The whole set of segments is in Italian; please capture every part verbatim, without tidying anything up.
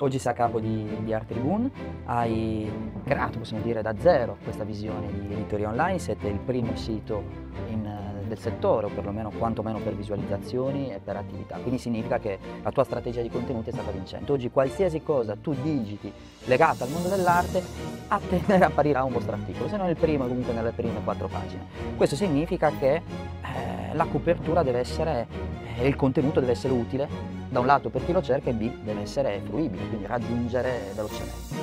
Oggi sei a capo di, di Art Tribune, hai creato, possiamo dire, da zero questa visione di editoria online, siete il primo sito in, del settore, o perlomeno quantomeno per visualizzazioni e per attività, quindi significa che la tua strategia di contenuti è stata vincente. Oggi qualsiasi cosa tu digiti legata al mondo dell'arte a tendere apparirà un vostro articolo, se non il primo, comunque nelle prime quattro pagine. Questo significa che eh, la copertura deve essere, eh, il contenuto deve essere utile, da un lato per chi lo cerca e B deve essere fruibile, quindi raggiungere velocemente.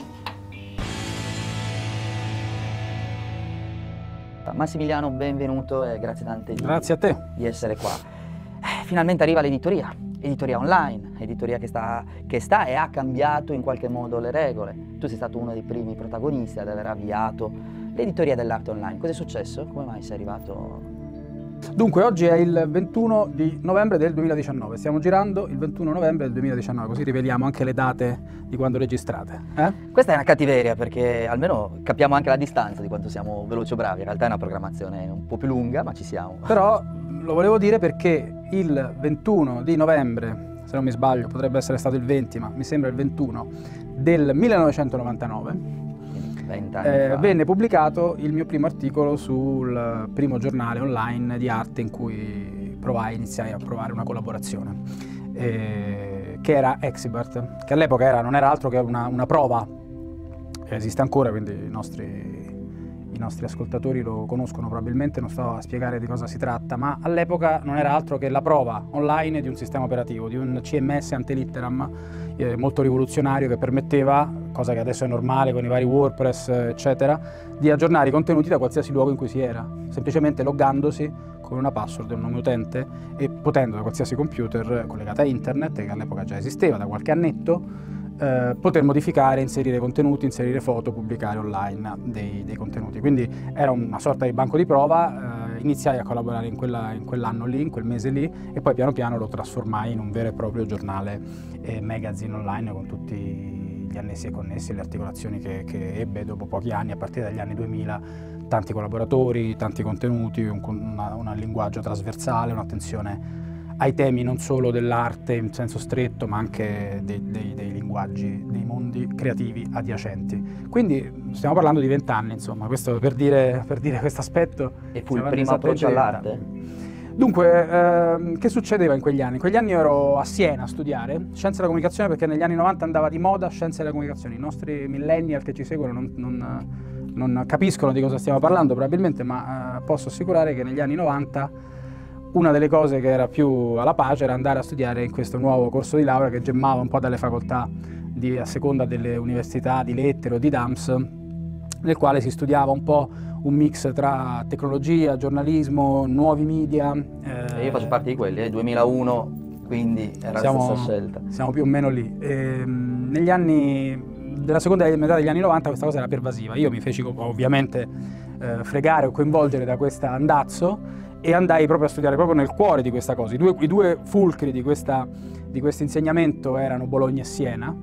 Massimiliano, benvenuto e grazie tante di, grazie a te. di essere qua. Eh, finalmente arriva l'editoria, editoria online, editoria che sta, che sta e ha cambiato in qualche modo le regole. Tu sei stato uno dei primi protagonisti ad aver avviato l'editoria dell'arte online. Cosa è successo? Come mai sei arrivato? Dunque, oggi è il ventuno di novembre del duemiladiciannove, stiamo girando il ventuno novembre del duemiladiciannove, così riveliamo anche le date di quando registrate. Eh? Questa è una cattiveria perché almeno capiamo anche la distanza di quanto siamo veloci o bravi, in realtà è una programmazione un po' più lunga, ma ci siamo. Però lo volevo dire perché il ventuno di novembre, se non mi sbaglio, potrebbe essere stato il venti, ma mi sembra il ventuno del millenovecentonovantanove, Eh, venne pubblicato il mio primo articolo sul primo giornale online di arte in cui provai, iniziai a provare una collaborazione, eh, che era Exhibart, che all'epoca era, non era altro che una, una prova, esiste ancora, quindi i nostri, i nostri ascoltatori lo conoscono probabilmente, non sto a spiegare di cosa si tratta, ma all'epoca non era altro che la prova online di un sistema operativo, di un C M S ante litteram, eh, molto rivoluzionario, che permetteva, cosa che adesso è normale con i vari WordPress eccetera, di aggiornare i contenuti da qualsiasi luogo in cui si era, semplicemente loggandosi con una password e un nome utente e potendo da qualsiasi computer collegato a internet, che all'epoca già esisteva da qualche annetto, eh, poter modificare, inserire contenuti, inserire foto, pubblicare online dei, dei contenuti. Quindi era una sorta di banco di prova, eh, iniziai a collaborare in, quella, in quell'anno lì, in quel mese lì, e poi piano piano lo trasformai in un vero e proprio giornale e magazine online con tutti gli annessi e connessi e le articolazioni che, che ebbe dopo pochi anni, a partire dagli anni duemila, tanti collaboratori, tanti contenuti, un, una, un linguaggio trasversale, un'attenzione ai temi non solo dell'arte in senso stretto, ma anche dei, dei, dei linguaggi, dei mondi creativi adiacenti. Quindi stiamo parlando di vent'anni, insomma, questo per dire, per dire questo aspetto. E fu il primo approccio all'arte? Dunque, eh, che succedeva in quegli anni? In quegli anni io ero a Siena a studiare Scienze della Comunicazione, perché negli anni novanta andava di moda Scienze della Comunicazione. I nostri millennial che ci seguono non, non, non capiscono di cosa stiamo parlando probabilmente, ma eh, posso assicurare che negli anni novanta una delle cose che era più alla pace era andare a studiare in questo nuovo corso di laurea che gemmava un po' dalle facoltà di, a seconda delle università di lettere o di D A M S, nel quale si studiava un po' un mix tra tecnologia, giornalismo, nuovi media. Eh, io faccio parte di quelli, eh, duemilauno, quindi era siamo, la stessa scelta. Siamo più o meno lì. E, negli anni della seconda metà degli anni novanta questa cosa era pervasiva. Io mi feci ovviamente eh, fregare o coinvolgere da questo andazzo e andai proprio a studiare proprio nel cuore di questa cosa. I due, i due fulcri di questo di questo insegnamento erano Bologna e Siena,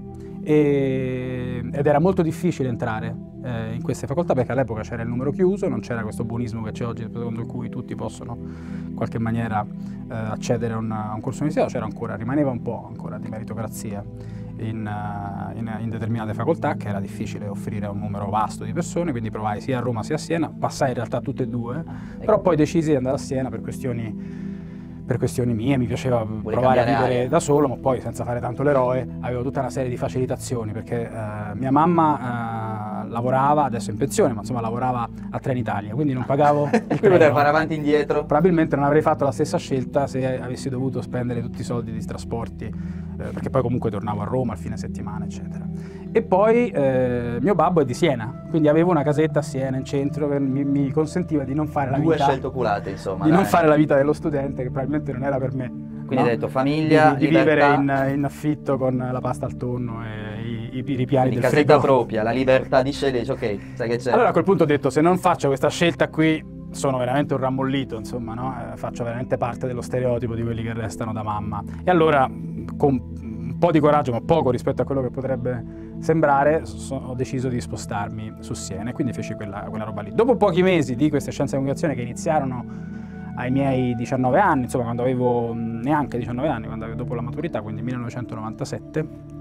e, ed era molto difficile entrare eh, in queste facoltà perché all'epoca c'era il numero chiuso, non c'era questo buonismo che c'è oggi secondo cui tutti possono in qualche maniera eh, accedere a, una, a un corso universitario, c'era ancora, rimaneva un po' ancora di meritocrazia in, uh, in, in determinate facoltà, che era difficile offrire a un numero vasto di persone, quindi provai sia a Roma sia a Siena, passai in realtà tutte e due, ah, però poi decisi di andare a Siena per questioni per questioni mie, mi piaceva Vuoi provare a vivere aria. da solo, ma poi senza fare tanto l'eroe, avevo tutta una serie di facilitazioni, perché eh, mia mamma eh, lavorava, adesso è in pensione, ma insomma lavorava a Trenitalia, quindi non pagavo il Quindi treno. potevi fare avanti e indietro. Probabilmente non avrei fatto la stessa scelta se avessi dovuto spendere tutti i soldi di trasporti, eh, perché poi comunque tornavo a Roma al fine settimana, eccetera. E poi eh, mio babbo è di Siena, quindi avevo una casetta a Siena in centro che mi, mi consentiva di non fare la Due vita scelte oculate, insomma. di dai. non fare la vita dello studente, che probabilmente non era per me. Quindi no? hai detto famiglia, di, di libertà. vivere in, in affitto con la pasta al tonno e i, i, i ripiani Quindi del casetta frigo. propria, la libertà di scegliere, dici, ok, sai che c'è. Allora a quel punto ho detto, se non faccio questa scelta qui sono veramente un rammollito, insomma, no? Eh, faccio veramente parte dello stereotipo di quelli che restano da mamma. E allora, con un po' di coraggio, ma poco rispetto a quello che potrebbe sembrare, so, ho deciso di spostarmi su Siena e quindi feci quella, quella roba lì. Dopo pochi mesi di queste scienze della comunicazione che iniziarono ai miei diciannove anni, insomma quando avevo neanche diciannove anni, quando avevo dopo la maturità, quindi millenovecentonovantasette,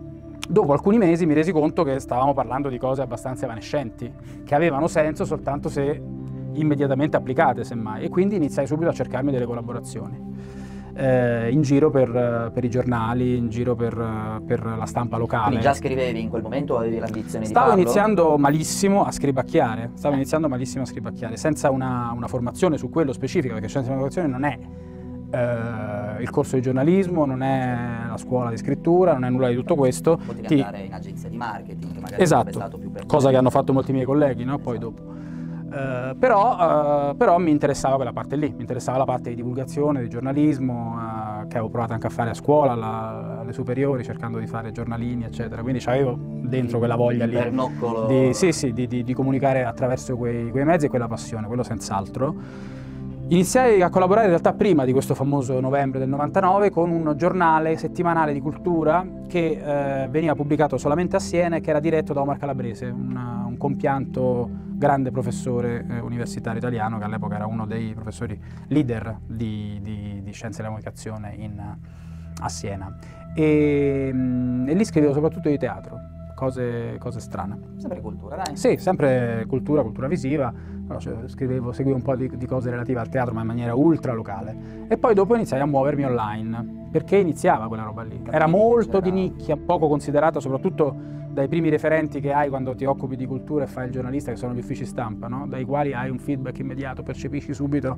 dopo alcuni mesi mi resi conto che stavamo parlando di cose abbastanza evanescenti, che avevano senso soltanto se immediatamente applicate, semmai, e quindi iniziai subito a cercarmi delle collaborazioni. Eh, in giro per, per i giornali, in giro per, per la stampa locale. Quindi già scrivevi in quel momento o avevi l'ambizione di farlo? Stavo iniziando malissimo a scribacchiare, stavo eh. iniziando malissimo a scribacchiare, senza una, una formazione su quello specifico, perché scienza dell'educazione non è eh, il corso di giornalismo, non è la scuola di scrittura, non è nulla di tutto questo. Potevi Ti... andare in agenzia di marketing, magari esatto, stato più per cosa che hanno fatto molti miei colleghi, no? Poi esatto. dopo. Uh, però, uh, però mi interessava quella parte lì, mi interessava la parte di divulgazione, di giornalismo, uh, che avevo provato anche a fare a scuola, alla, alle superiori, cercando di fare giornalini, eccetera. Quindi avevo dentro quella voglia lì di, sì, sì, di, di, di comunicare attraverso quei, quei mezzi e quella passione, quello senz'altro. Iniziai a collaborare in realtà prima di questo famoso novembre del novantanove con un giornale settimanale di cultura che eh, veniva pubblicato solamente a Siena e che era diretto da Omar Calabrese, un, un compianto grande professore eh, universitario italiano che all'epoca era uno dei professori leader di, di, di scienze della comunicazione in, a Siena. E, mh, e lì scrivevo soprattutto di teatro, cose, cose strane. Sempre cultura, dai? Sì, sempre cultura, cultura visiva. Cioè, scrivevo, seguivo un po' di, di cose relative al teatro, ma in maniera ultra locale. E poi dopo iniziai a muovermi online, perché iniziava quella roba lì. Era molto di nicchia, poco considerata, soprattutto dai primi referenti che hai quando ti occupi di cultura e fai il giornalista, che sono gli uffici stampa, no? Dai quali hai un feedback immediato, percepisci subito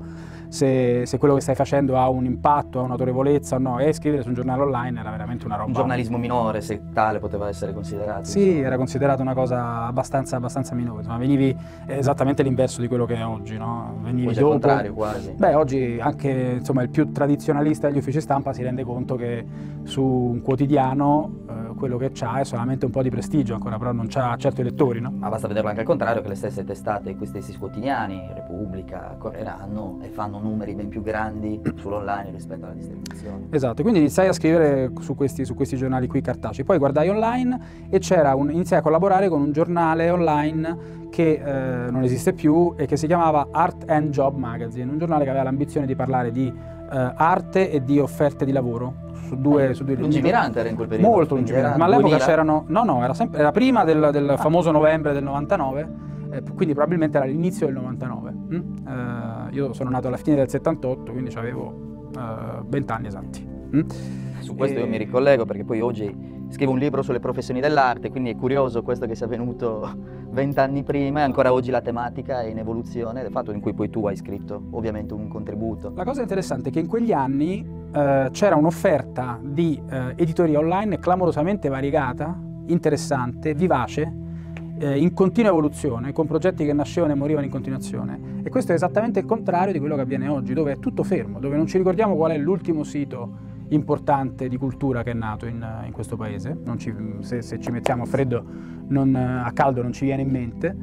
se, se quello che stai facendo ha un impatto, ha un'autorevolezza o no. E scrivere su un giornale online era veramente una roba... Un giornalismo minore, se tale poteva essere considerato. Sì, insomma. Era considerato una cosa abbastanza, abbastanza minore, insomma, venivi esattamente l'inverso di quello che è oggi, no? Venivi oggi dopo... al contrario quasi. Beh, oggi anche insomma, il più tradizionalista degli uffici stampa si rende conto che su un quotidiano eh, quello che c'ha è solamente un po' di prestigio ancora, però non c'ha certo i lettori, no? Ma basta vederlo anche al contrario, che le stesse testate, questi stessi quotidiani, Repubblica, correranno e fanno numeri ben più grandi sull'online rispetto alla distribuzione. Esatto, quindi iniziai a scrivere su questi, su questi giornali qui cartacei, poi guardai online e c'era un, iniziai a collaborare con un giornale online che eh, non esiste più e che si chiamava Art and Job Magazine, un giornale che aveva l'ambizione di parlare di eh, arte e di offerte di lavoro. Su due, su due lungimirante era in quel periodo. Molto lungimirante, ma all'epoca c'erano... No, no, era, sempre, era prima del, del ah. famoso novembre del novantanove, eh, quindi probabilmente era l'inizio del novantanove. Mm? Eh, io sono nato alla fine del settantotto, quindi avevo venti anni esatti. Mm? Su questo e... io mi ricollego perché poi oggi scrivo un libro sulle professioni dell'arte, quindi è curioso questo che sia avvenuto vent'anni prima e ancora oggi la tematica è in evoluzione, del fatto in cui poi tu hai scritto ovviamente un contributo. La cosa interessante è che in quegli anni eh, c'era un'offerta di eh, editoria online clamorosamente variegata, interessante, vivace, eh, in continua evoluzione, con progetti che nascevano e morivano in continuazione. E questo è esattamente il contrario di quello che avviene oggi, dove è tutto fermo, dove non ci ricordiamo qual è l'ultimo sito importante di cultura che è nato in, in questo paese. Non ci, se, se ci mettiamo a freddo, non, a caldo non ci viene in mente.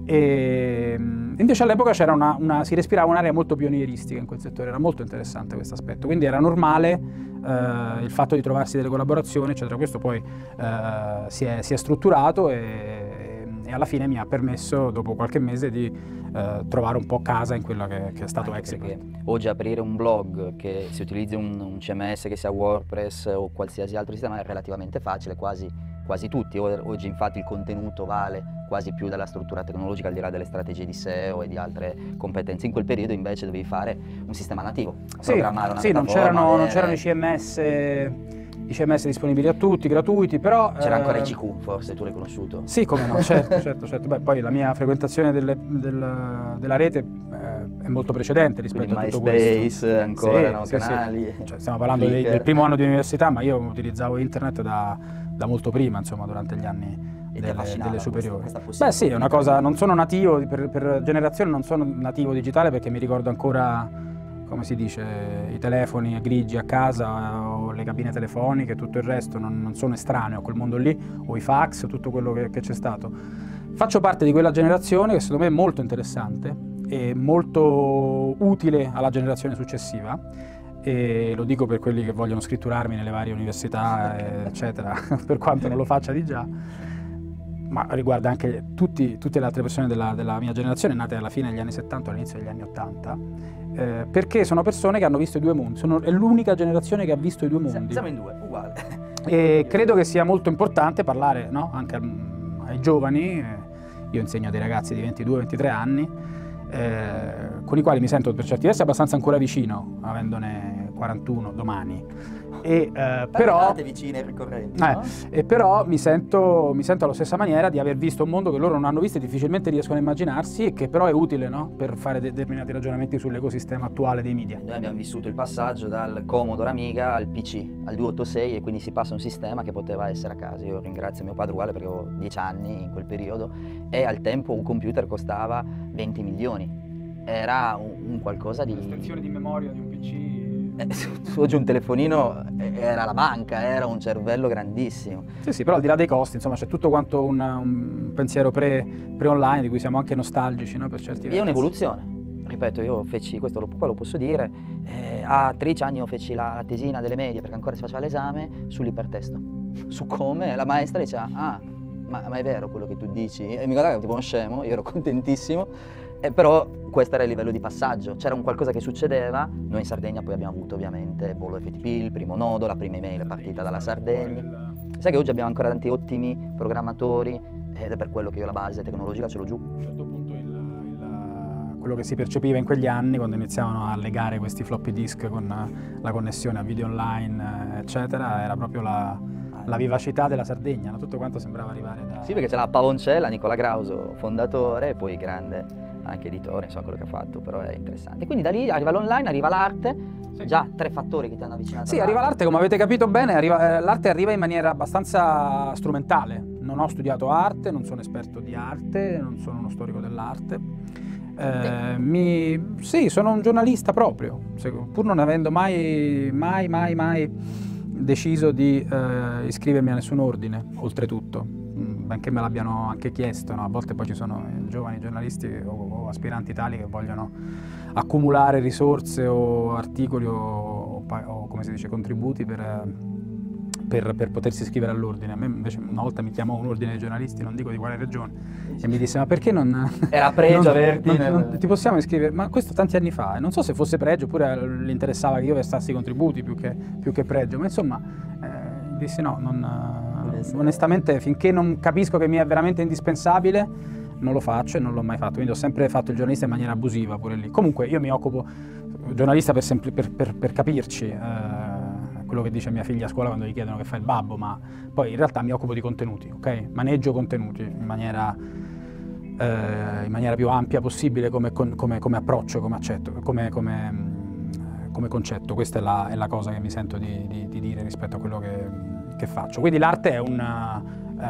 E invece all'epoca c'era una, una, si respirava un'area molto pionieristica in quel settore, era molto interessante questo aspetto, quindi era normale eh, il fatto di trovarsi delle collaborazioni, eccetera. Questo poi eh, si, è, si è strutturato e, e alla fine mi ha permesso, dopo qualche mese, di Uh, trovare un po' casa in quello che, che è stato Anche Exipart. Perché oggi aprire un blog che si utilizzi un, un C M S che sia WordPress o qualsiasi altro sistema è relativamente facile, quasi, quasi tutti. Oggi infatti il contenuto vale quasi più della struttura tecnologica, al di là delle strategie di S E O e di altre competenze. In quel periodo invece dovevi fare un sistema nativo, sì, programmare una sì, non piattaforma, c'erano, avere... non c'erano i C M S... I C M S disponibili a tutti, gratuiti, però... C'era ancora eh, I C Q, forse tu l'hai conosciuto? Sì, come no, certo, certo, certo. Beh, poi la mia frequentazione delle, del, della rete eh, è molto precedente rispetto Quindi a tutto MySpace, questo. ancora sì, erano sì, canali. Sì. Cioè, stiamo parlando dei, del primo anno di università, ma io utilizzavo internet da, da molto prima, insomma, durante gli anni delle, delle superiori. Questa, questa Beh sì, è una cosa, non sono nativo, per, per generazione non sono nativo digitale perché mi ricordo ancora... come si dice, i telefoni grigi a casa o le cabine telefoniche, tutto il resto, non, non sono estraneo a quel mondo lì, o i fax, tutto quello che, che c'è stato. Faccio parte di quella generazione che secondo me è molto interessante e molto utile alla generazione successiva, e lo dico per quelli che vogliono scritturarmi nelle varie università, eccetera, per quanto non lo faccia di già, ma riguarda anche tutti, tutte le altre persone della, della mia generazione, nate alla fine degli anni settanta o all'inizio degli anni ottanta, eh, perché sono persone che hanno visto i due mondi, sono, è l'unica generazione che ha visto i due mondi. Siamo in due, uguale. E credo che sia molto importante parlare, no? Anche al, ai giovani. Io insegno a dei ragazzi di ventidue ventitré anni, eh, con i quali mi sento per certi versi abbastanza ancora vicino, avendone quarantuno domani. E, eh, però, vicine e ricorrenti, eh, no? e però mi sento, mi sento alla stessa maniera di aver visto un mondo che loro non hanno visto e difficilmente riescono a immaginarsi, e che però è utile, no? Per fare determinati ragionamenti sull'ecosistema attuale dei media. Noi abbiamo vissuto il passaggio dal Commodore Amiga al P C, al duecentottantasei, e quindi si passa a un sistema che poteva essere a casa. Io ringrazio mio padre uguale perché avevo dieci anni in quel periodo e al tempo un computer costava venti milioni. Era un, un qualcosa di... L'estensione di memoria di un P C... Oggi un telefonino era la banca, era un cervello grandissimo. Sì, sì, però al di là dei costi, insomma, c'è tutto quanto un, un pensiero pre, pre-online di cui siamo anche nostalgici, no, per certi versi. È un'evoluzione. Ripeto, io feci, questo lo, qua lo posso dire, eh, a tredici anni io feci la, la tesina delle medie, perché ancora si faceva l'esame, sull'ipertesto. Su come la maestra diceva, ah, ma, ma è vero quello che tu dici? E mi guardava tipo uno scemo, io ero contentissimo. Eh, però questo era il livello di passaggio, c'era un qualcosa che succedeva. Noi in Sardegna poi abbiamo avuto ovviamente Volo F T P, il primo nodo, la prima email è partita dalla Sardegna. Sai che oggi abbiamo ancora tanti ottimi programmatori ed è per quello che io la base tecnologica ce l'ho giù. A un certo punto il, il, quello che si percepiva in quegli anni, quando iniziavano a legare questi floppy disk con la connessione a video online, eccetera, era proprio la, la vivacità della Sardegna, no? Tutto quanto sembrava arrivare da... Sì, perché c'è la Pavoncella, Nicola Grauso, fondatore, e poi grande anche editore, non so quello che ha fatto, però è interessante. Quindi da lì arriva l'online, arriva l'arte, sì. Già tre fattori che ti hanno avvicinato. Sì, arriva l'arte, come avete capito bene, arriva, eh, l'arte arriva in maniera abbastanza strumentale. Non ho studiato arte, non sono esperto di arte, non sono uno storico dell'arte. Eh, mi, sì, sono un giornalista proprio, pur non avendo mai, mai, mai, mai deciso di eh, iscrivermi a nessun ordine, oltretutto. Benché me l'abbiano anche chiesto, no? A volte poi ci sono giovani giornalisti o, o aspiranti tali che vogliono accumulare risorse o articoli o, o, o come si dice, contributi per, per, per potersi iscrivere all'ordine. A me invece una volta mi chiamò un ordine dei giornalisti, non dico di quale regione, e mi disse: ma perché non... Era pregio averti... Non, non, non, ti possiamo iscrivere? Ma questo tanti anni fa, e non so se fosse pregio oppure gli interessava che io versassi i contributi più che, più che pregio, ma insomma, eh, dissi no, non... Onestamente, finché non capisco che mi è veramente indispensabile, non lo faccio e non l'ho mai fatto. Quindi ho sempre fatto il giornalista in maniera abusiva pure lì. Comunque io mi occupo, giornalista per, per, per, per capirci, eh, quello che dice mia figlia a scuola quando gli chiedono che fa il babbo, ma poi in realtà mi occupo di contenuti, ok? Maneggio contenuti in maniera, eh, in maniera più ampia possibile come, come, come approccio, come accetto, come, come, come concetto. Questa è la, è la cosa che mi sento di, di, di dire rispetto a quello che... che faccio. Quindi l'arte è una,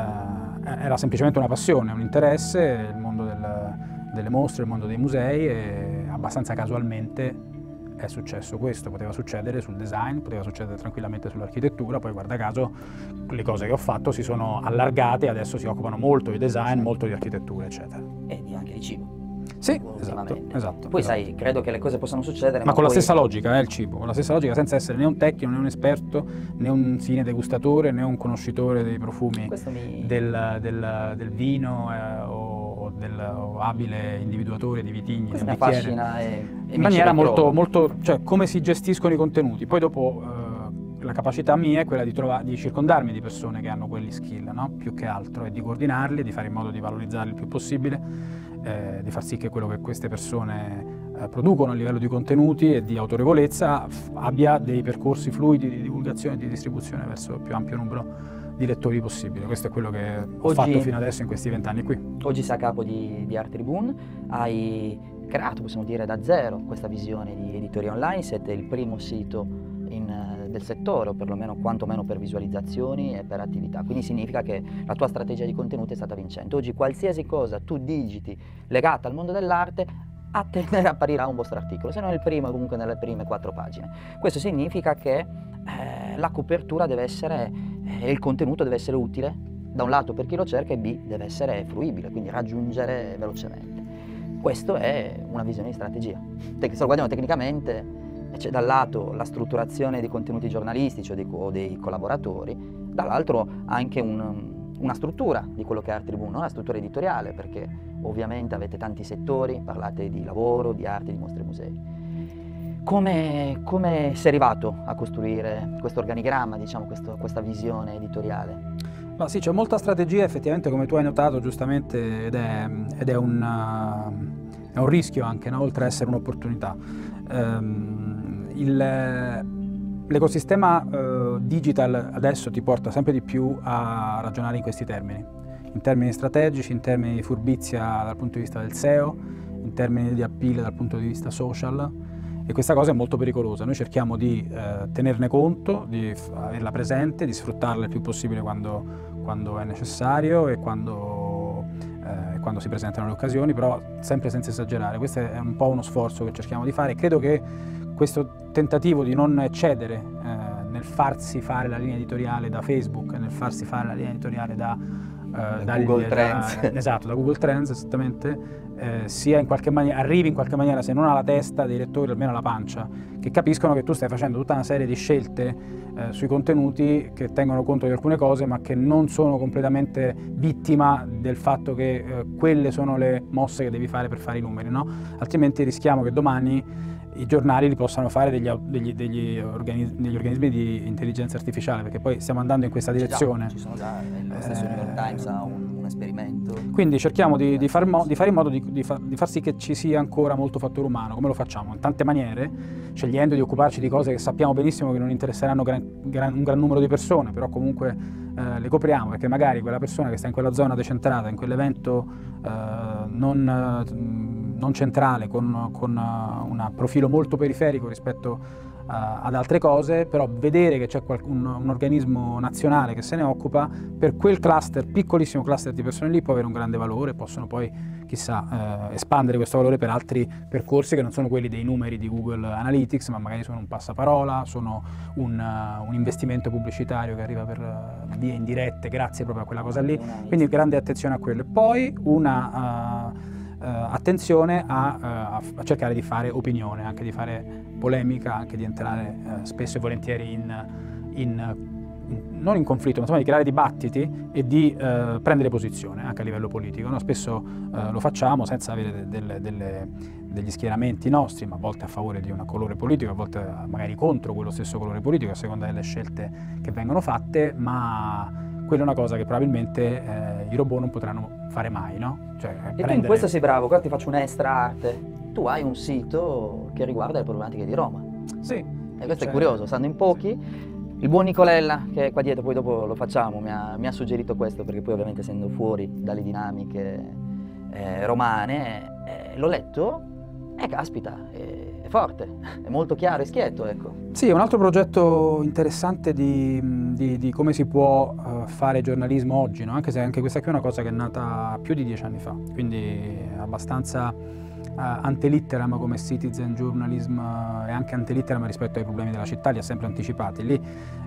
eh, era semplicemente una passione, un interesse, il mondo del, delle mostre, il mondo dei musei, e abbastanza casualmente è successo questo. Poteva succedere sul design, poteva succedere tranquillamente sull'architettura, poi guarda caso le cose che ho fatto si sono allargate e adesso si occupano molto di design, molto di architettura, eccetera. E di anche di cibo. Sì, esatto, esatto. Poi esatto. sai, credo che le cose possano succedere, ma, ma con poi... la stessa logica, eh, il cibo, con la stessa logica, senza essere né un tecnico, né un esperto, né un fine degustatore, né un conoscitore dei profumi mi... del, del, del vino eh, o, del, o abile individuatore di vitigni. Questo del mi affascina e, e in maniera molto, molto, cioè come si gestiscono i contenuti. Poi dopo eh, la capacità mia è quella di, trovare, di circondarmi di persone che hanno quegli skill, no? Più che altro, e di coordinarli, di fare in modo di valorizzarli il più possibile. Eh, di far sì che quello che queste persone eh, producono a livello di contenuti e di autorevolezza f- abbia dei percorsi fluidi di divulgazione e di distribuzione verso il più ampio numero di lettori possibile. Questo è quello che ho oggi, fatto fino adesso in questi vent'anni qui. Oggi sei a capo di, di Art Tribune, hai creato, possiamo dire, da zero questa visione di editoria online, siete il primo sito in, del settore, o perlomeno quantomeno per visualizzazioni e per attività, quindi significa che la tua strategia di contenuti è stata vincente. Oggi qualsiasi cosa tu digiti legata al mondo dell'arte, a te ne apparirà un vostro articolo, se non il primo, comunque nelle prime quattro pagine. Questo significa che eh, la copertura deve essere, eh, il contenuto deve essere utile, da un lato per chi lo cerca, e B, deve essere fruibile, quindi raggiungere velocemente. Questo è una visione di strategia. Se lo guardiamo tecnicamente, c'è dal lato la strutturazione dei contenuti giornalistici o dei, o dei collaboratori, dall'altro anche un, una struttura di quello che è Art Tribune, una struttura editoriale, perché ovviamente avete tanti settori, parlate di lavoro, di arte, di mostre e musei. Come, come sei arrivato a costruire questo organigramma, diciamo, questo, questa visione editoriale? Ma sì, c'è molta strategia effettivamente, come tu hai notato giustamente, ed è, ed è, un, uh, è un rischio anche, no? Oltre ad essere un'opportunità. Um, L'ecosistema uh, digital adesso ti porta sempre di più a ragionare in questi termini, in termini strategici, in termini di furbizia dal punto di vista del S E O, in termini di appeal dal punto di vista social, e questa cosa è molto pericolosa. Noi cerchiamo di eh, tenerne conto, di averla presente, di sfruttarla il più possibile quando, quando è necessario e quando, eh, quando si presentano le occasioni, però sempre senza esagerare. Questo è un po' uno sforzo che cerchiamo di fare. Credo che questo tentativo di non eccedere eh, nel farsi fare la linea editoriale da Facebook, nel farsi fare la linea editoriale da, eh, da Google da, Trends, da, esatto, da Google Trends, esattamente, eh, sia in qualche maniera, arrivi in qualche maniera, se non alla testa dei lettori, almeno alla pancia, che capiscono che tu stai facendo tutta una serie di scelte eh, sui contenuti che tengono conto di alcune cose, ma che non sono completamente vittima del fatto che eh, quelle sono le mosse che devi fare per fare i numeri, no? Altrimenti rischiamo che domani i giornali li possano fare degli, degli, degli, organi degli organismi di intelligenza artificiale, perché poi stiamo andando in questa direzione. Ci sono già, lo stesso New York Times ha un, un esperimento. Quindi cerchiamo di, di, far di fare in modo di, di, fa di far sì che ci sia ancora molto fattore umano. Come lo facciamo? In tante maniere, scegliendo di occuparci di cose che sappiamo benissimo che non interesseranno gran, gran, un gran numero di persone, però comunque eh, le copriamo, perché magari quella persona che sta in quella zona decentrata, in quell'evento eh, non... Eh, non centrale, con, con uh, un profilo molto periferico rispetto uh, ad altre cose, però vedere che c'è un, un organismo nazionale che se ne occupa, per quel cluster, piccolissimo cluster di persone lì, può avere un grande valore, possono poi, chissà, uh, espandere questo valore per altri percorsi che non sono quelli dei numeri di Google Analytics, ma magari sono un passaparola, sono un, uh, un investimento pubblicitario che arriva per uh, vie indirette grazie proprio a quella cosa lì, quindi grande attenzione a quello. E poi una... Uh, Uh, attenzione a, uh, a cercare di fare opinione, anche di fare polemica, anche di entrare uh, spesso e volentieri in, in, in, non in conflitto, ma insomma di creare dibattiti e di uh, prendere posizione anche a livello politico, no? Spesso uh, lo facciamo senza avere de delle, delle, degli schieramenti nostri, ma a volte a favore di un colore politico, a volte magari contro quello stesso colore politico, a seconda delle scelte che vengono fatte, ma quella è una cosa che probabilmente eh, i robot non potranno fare mai, no? Cioè, e prendere... tu in questo sei bravo, guarda, ti faccio un extra arte. Tu hai un sito che riguarda le problematiche di Roma. Sì. E questo cioè... è curioso, sanno in pochi. Sì. Il buon Nicolella, che è qua dietro, poi dopo lo facciamo, mi ha, mi ha suggerito questo, perché poi ovviamente essendo fuori dalle dinamiche eh, romane, eh, l'ho letto e caspita, è, è forte, è molto chiaro e schietto, ecco. Sì, è un altro progetto interessante di, di, di come si può uh, fare giornalismo oggi, no? Anche se anche questa qui è una cosa che è nata più di dieci anni fa, quindi abbastanza uh, antelitteram come citizen journalism uh, e anche antelitteram rispetto ai problemi della città, li ha sempre anticipati. Lì,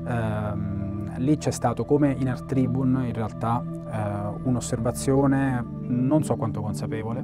uh, lì c'è stato, come in Art Tribune, in realtà uh, un'osservazione, non so quanto consapevole,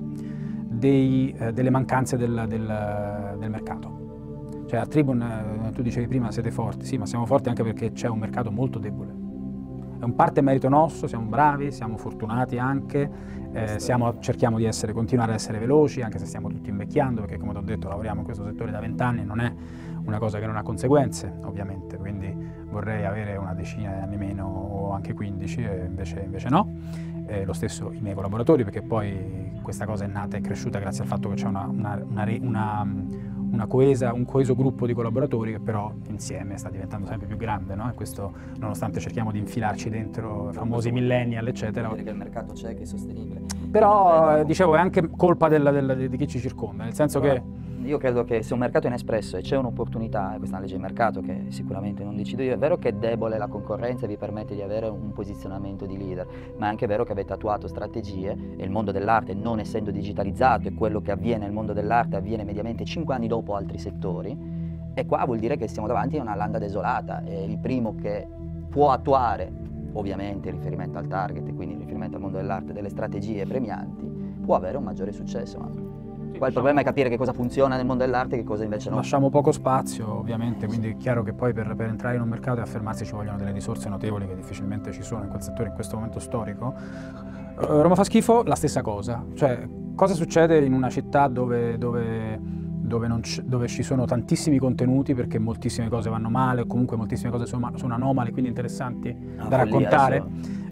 dei, uh, delle mancanze del, del, del mercato. Cioè a Tribune, eh, tu dicevi prima, siete forti, sì, ma siamo forti anche perché c'è un mercato molto debole. È un parte merito nostro, siamo bravi, siamo fortunati anche, eh, siamo, cerchiamo di essere, continuare ad essere veloci, anche se stiamo tutti invecchiando, perché come ti ho detto lavoriamo in questo settore da vent'anni, non è una cosa che non ha conseguenze, ovviamente, quindi vorrei avere una decina di anni meno o anche quindici, e invece, invece no. Eh, lo stesso i miei collaboratori, perché poi questa cosa è nata e cresciuta grazie al fatto che c'è una, una, una, una Una coesa, un coeso gruppo di collaboratori che però insieme sta diventando sempre più grande, no? E questo nonostante cerchiamo di infilarci dentro famosi millennial, eccetera. Perché il mercato c'è, che è sostenibile. Però, eh, dicevo, è anche colpa del, del, di chi ci circonda, nel senso allora, che... Io credo che se un mercato è inespresso e c'è un'opportunità, questa è una legge di mercato che sicuramente non decido io, è vero che è debole la concorrenza e vi permette di avere un posizionamento di leader, ma è anche vero che avete attuato strategie e il mondo dell'arte, non essendo digitalizzato, e quello che avviene nel mondo dell'arte avviene mediamente cinque anni dopo altri settori, e qua vuol dire che siamo davanti a una landa desolata, e il primo che può attuare, ovviamente in riferimento al target e quindi in riferimento al mondo dell'arte, delle strategie premianti, può avere un maggiore successo. Ma qua il problema è capire che cosa funziona nel mondo dell'arte e che cosa invece no. Lasciamo poco spazio, ovviamente, quindi è chiaro che poi per, per entrare in un mercato e affermarsi ci vogliono delle risorse notevoli che difficilmente ci sono in quel settore in questo momento storico. Uh, Roma fa schifo, la stessa cosa. Cioè, cosa succede in una città dove, dove dove, non dove ci sono tantissimi contenuti perché moltissime cose vanno male o comunque moltissime cose sono, sono anomale, quindi interessanti ah, da raccontare,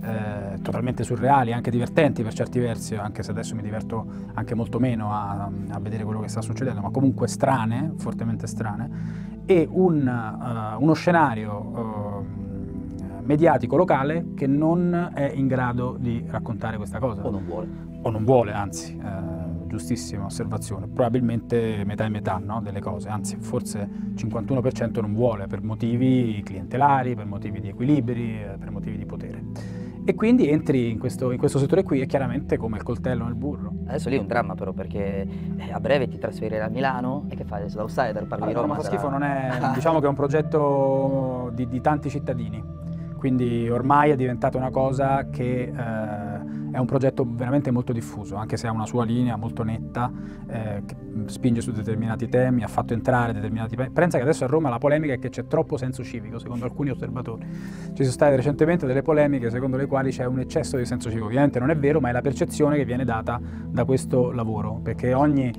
eh, totalmente surreali, anche divertenti per certi versi, anche se adesso mi diverto anche molto meno a, a vedere quello che sta succedendo, ma comunque strane, fortemente strane, e un, uh, uno scenario uh, mediatico locale che non è in grado di raccontare questa cosa. O non vuole. O non vuole, anzi. Eh, giustissima osservazione, probabilmente metà e metà, no, delle cose, anzi forse cinquantuno per cento non vuole per motivi clientelari, per motivi di equilibri, per motivi di potere. E quindi entri in questo, in questo settore qui e chiaramente come il coltello nel burro. Adesso lì è un dramma però perché a breve ti trasferirai a Milano e che fai adesso? L'outsider, parli allora, di Roma? Roma fa sarà... schifo non è, diciamo che è un progetto di, di tanti cittadini, quindi ormai è diventata una cosa che eh, è un progetto veramente molto diffuso, anche se ha una sua linea molto netta, eh, che spinge su determinati temi, ha fatto entrare determinati temi. Pensa che adesso a Roma la polemica è che c'è troppo senso civico, secondo alcuni osservatori. Ci sono state recentemente delle polemiche secondo le quali c'è un eccesso di senso civico. Ovviamente non è vero, ma è la percezione che viene data da questo lavoro, perché ogni,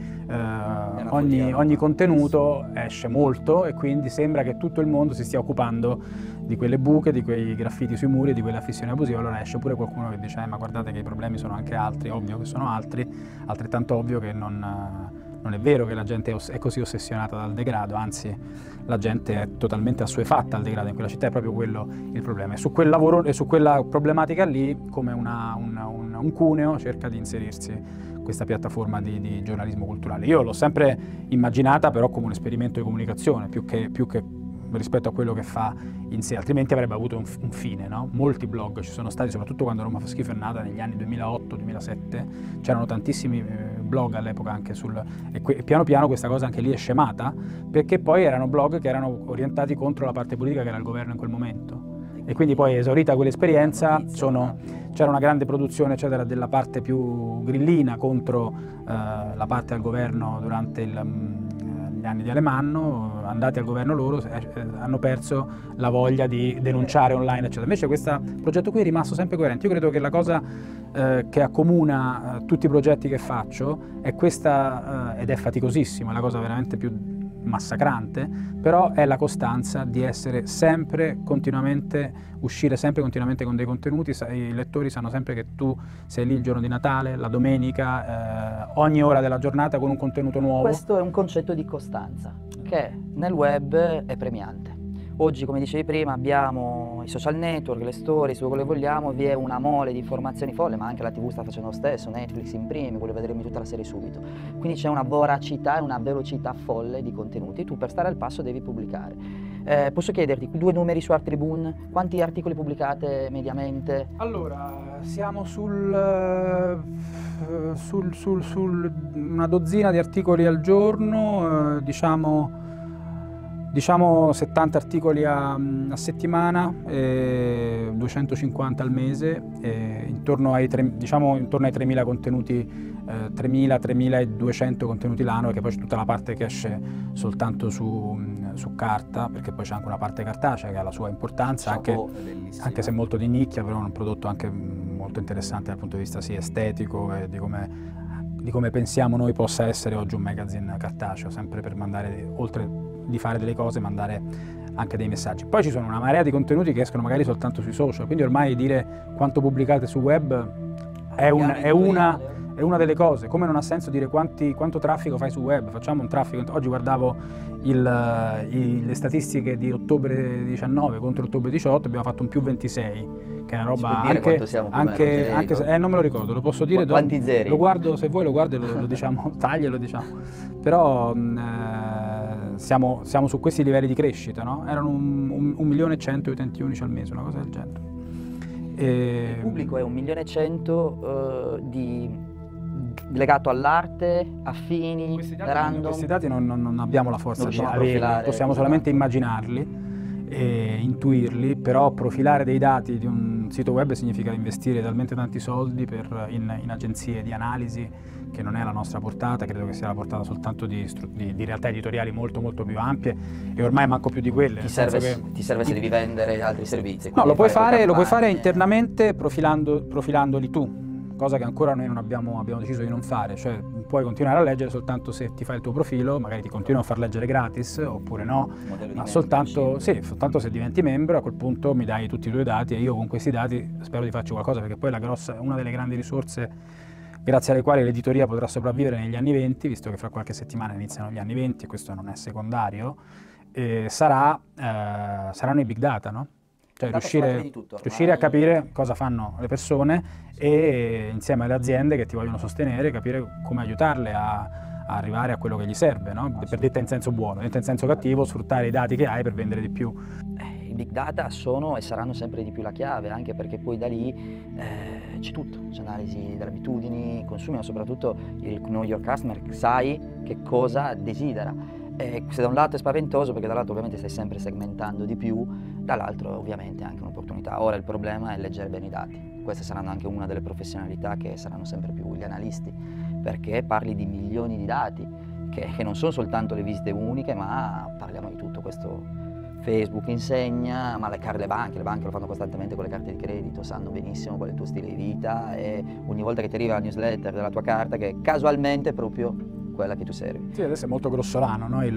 eh, ogni, ogni contenuto esce molto e quindi sembra che tutto il mondo si stia occupando di quelle buche, di quei graffiti sui muri, di quelle affissioni abusive. Allora esce pure qualcuno che dice eh, ma guardate che i problemi sono anche altri, ovvio che sono altri, altrettanto ovvio che non, non è vero che la gente è così ossessionata dal degrado, anzi la gente è totalmente assuefatta al degrado in quella città, è proprio quello il problema. E su quel lavoro e su quella problematica lì, come una, una, un, un cuneo, cerca di inserirsi questa piattaforma di, di giornalismo culturale. Io l'ho sempre immaginata però come un esperimento di comunicazione, più che, più che rispetto a quello che fa in sé, altrimenti avrebbe avuto un, un fine, no? Molti blog ci sono stati, soprattutto quando Roma fa schifo è nata negli anni duemilaotto duemilasette, c'erano tantissimi blog all'epoca anche sul... e, que, e piano piano questa cosa anche lì è scemata, perché poi erano blog che erano orientati contro la parte politica che era il governo in quel momento. E quindi poi esaurita quell'esperienza c'era una grande produzione eccetera della parte più grillina contro eh, la parte al governo durante il... gli anni di Alemanno, andati al governo loro, eh, hanno perso la voglia di denunciare online, eccetera. Invece questo progetto qui è rimasto sempre coerente. Io credo che la cosa eh, che accomuna eh, tutti i progetti che faccio è questa, eh, ed è faticosissima, è la cosa veramente più massacrante, però è la costanza di essere sempre continuamente, uscire sempre continuamente con dei contenuti. I lettori sanno sempre che tu sei lì il giorno di Natale, la domenica, eh, ogni ora della giornata con un contenuto nuovo. Questo è un concetto di costanza che nel web è premiante. Oggi, come dicevi prima, abbiamo i social network, le storie, su quello che vogliamo, vi è una mole di informazioni folle, ma anche la tivù sta facendo lo stesso, Netflix in primis, voglio vedermi tutta la serie subito. Quindi c'è una voracità e una velocità folle di contenuti, tu per stare al passo devi pubblicare. Eh, posso chiederti, due numeri su Art Tribune, quanti articoli pubblicate mediamente? Allora, siamo sul, uh, sul, sul, sul una dozzina di articoli al giorno, uh, diciamo... Diciamo settanta articoli a, a settimana, eh, duecentocinquanta al mese, eh, intorno ai, diciamo, intorno ai tremila contenuti, eh, tremila tremiladuecento contenuti l'anno, perché poi c'è tutta la parte che esce soltanto su, su carta, perché poi c'è anche una parte cartacea che ha la sua importanza, anche, anche se molto di nicchia, però è un prodotto anche molto interessante dal punto di vista sì, estetico e di come, di come pensiamo noi possa essere oggi un magazine cartaceo, sempre per mandare, oltre di fare delle cose, mandare anche dei messaggi. Poi ci sono una marea di contenuti che escono magari soltanto sui social, quindi ormai dire quanto pubblicate su web è, un, è, una, è una delle cose, come non ha senso dire quanti, quanto traffico fai su web, facciamo un traffico. Oggi guardavo il, il, le statistiche di ottobre diciannove contro ottobre diciotto, abbiamo fatto un più ventisei, che è una roba anche, anche, anche se, eh, non me lo ricordo, lo posso dire, quanti zeri? Lo guardo, se vuoi lo guardo e lo, lo diciamo, taglielo diciamo, però eh, siamo, siamo su questi livelli di crescita, no? Erano un milione e cento utenti unici al mese, una cosa del genere. E... Il pubblico è un milione e cento uh, di... legato all'arte, affini, questi dati, random? Questi dati non, non, non abbiamo la forza di averli, possiamo solamente immaginarli e intuirli, però profilare dei dati di un sito web significa investire talmente tanti soldi per, in, in agenzie di analisi che non è la nostra portata, credo che sia la portata soltanto di, di, di realtà editoriali molto molto più ampie e ormai manco più di quelle. Ti serve, che, ti serve se devi vendere altri servizi? No, lo puoi fare, lo puoi fare internamente profilando, profilandoli tu. cosa che ancora noi non abbiamo, abbiamo deciso di non fare, cioè puoi continuare a leggere soltanto se ti fai il tuo profilo, magari ti continuano a far leggere gratis oppure no, ma soltanto, sì, soltanto se diventi membro. A quel punto mi dai tutti i tuoi dati e io con questi dati spero di farci qualcosa, perché poi la grossa, una delle grandi risorse grazie alle quali l'editoria potrà sopravvivere negli anni venti, visto che fra qualche settimana iniziano gli anni venti e questo non è secondario, eh, sarà, eh, saranno i big data, no? Cioè riuscire, riuscire a capire cosa fanno le persone e insieme alle aziende che ti vogliono sostenere capire come aiutarle a, a arrivare a quello che gli serve, no? Per detta in senso buono, detta in senso cattivo, sfruttare i dati che hai per vendere di più. I big data sono e saranno sempre di più la chiave, anche perché poi da lì eh, c'è tutto, c'è analisi delle abitudini, consumi, ma soprattutto il know your customer, sai che cosa desidera. E se da un lato è spaventoso, perché dall'altro ovviamente stai sempre segmentando di più, dall'altro ovviamente è anche un'opportunità. Ora il problema è leggere bene i dati. Queste saranno anche una delle professionalità che saranno sempre più gli analisti, perché parli di milioni di dati, che, che non sono soltanto le visite uniche, ma parliamo di tutto. Questo Facebook insegna, ma le, le banche, le banche lo fanno costantemente con le carte di credito, sanno benissimo qual è il tuo stile di vita e ogni volta che ti arriva la newsletter della tua carta, che casualmente è proprio quella che tu servi. Sì, adesso è molto grossolano, no?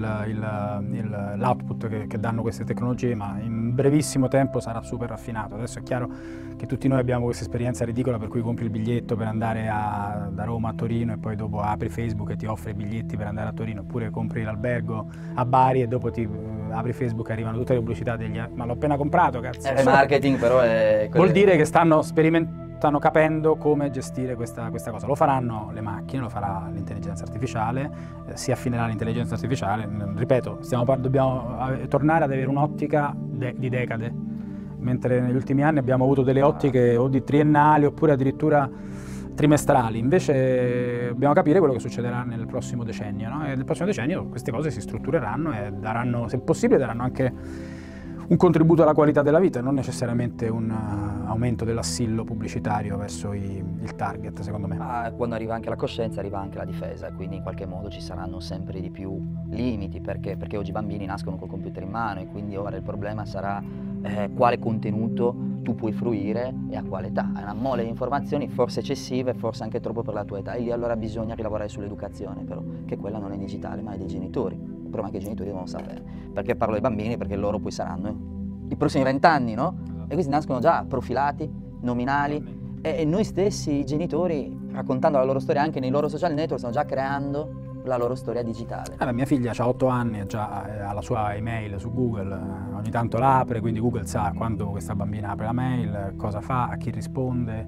l'output che, che danno queste tecnologie, ma in brevissimo tempo sarà super raffinato. Adesso è chiaro che tutti noi abbiamo questa esperienza ridicola per cui compri il biglietto per andare a, da Roma a Torino e poi dopo apri Facebook e ti offre i biglietti per andare a Torino, oppure compri l'albergo a Bari e dopo ti apri Facebook e arrivano tutte le pubblicità degli... ma l'ho appena comprato, cazzo! È marketing, però è... Vuol dire che stanno sperimentando, stanno capendo come gestire questa, questa cosa. Lo faranno le macchine, lo farà l'intelligenza artificiale, eh, si affinerà l'intelligenza artificiale. Ripeto, stiamo, dobbiamo tornare ad avere un'ottica de, di decade, mentre negli ultimi anni abbiamo avuto delle ottiche o di triennali oppure addirittura trimestrali. Invece dobbiamo capire quello che succederà nel prossimo decennio, no? E nel prossimo decennio queste cose si struttureranno e daranno, se possibile, daranno anche un contributo alla qualità della vita, non necessariamente un uh, aumento dell'assillo pubblicitario verso i, il target, secondo me. Ma quando arriva anche la coscienza arriva anche la difesa, quindi in qualche modo ci saranno sempre di più limiti, perché, perché oggi i bambini nascono col computer in mano e quindi ora il problema sarà eh, quale contenuto tu puoi fruire e a quale età. È una mole di informazioni, forse eccessive, forse anche troppo per la tua età, e lì allora bisogna rilavorare sull'educazione, però, che quella non è digitale ma è dei genitori. Però anche i genitori devono sapere. Perché parlo dei bambini? Perché loro poi saranno i prossimi vent'anni, no? E questi nascono già profilati, nominali, e, e noi stessi, i genitori, raccontando la loro storia anche nei loro social network, stanno già creando la loro storia digitale. Ah, beh, mia figlia ha otto anni e già ha la sua email su Google, ogni tanto la apre, quindi Google sa quando questa bambina apre la mail, cosa fa, a chi risponde,